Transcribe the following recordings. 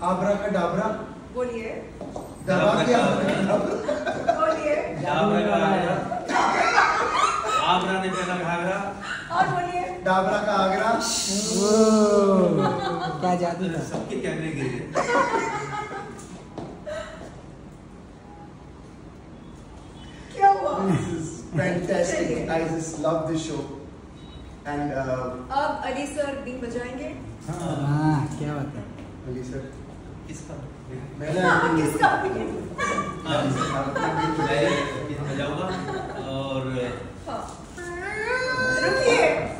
आबरा का डाबरा बोलिए। दबा के बोलिए। डाबरा का आगरा, आबरा ने पहना घाघरा। और बोलिए। डाबरा का आगरा। क्या जादू था। सबके कैमरे गिर गए। क्या हुआ? This is fantastic. I just love this show. And अब अली सर बीन बजाएंगे। हाँ क्या बात है। अली सर किसका? किसका बीन? मैं बजाऊंगा और हाँ। रुकिए।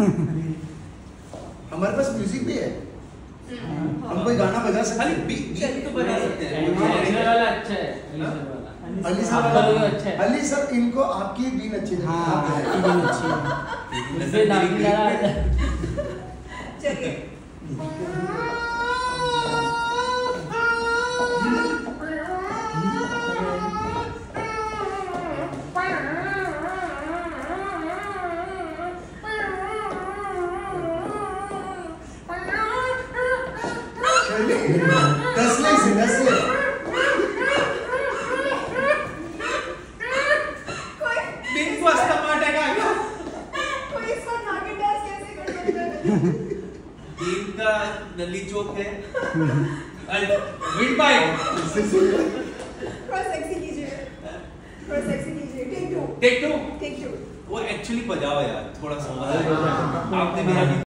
हमारे पास म्यूजिक भी है, हम कोई गाना बजा सकते खाली हैं। बीट तो बजा सकते हैं। वाला अच्छा है, अली सर आपका लोग अच्छा है। अली सर इनको आपकी बीन अच्छी लगती है। हाँ आपकी भी अच्छी है। मुझे दादी लगा। चलिए। बीन का नली चौक है। Wind pipe. थोड़ा सेक्सी कीजिए। थोड़ा सेक्सी कीजिए। Take two. Take two. Take two. वो एक्चुअली बजाओ यार थोड़ा सा। आपने भी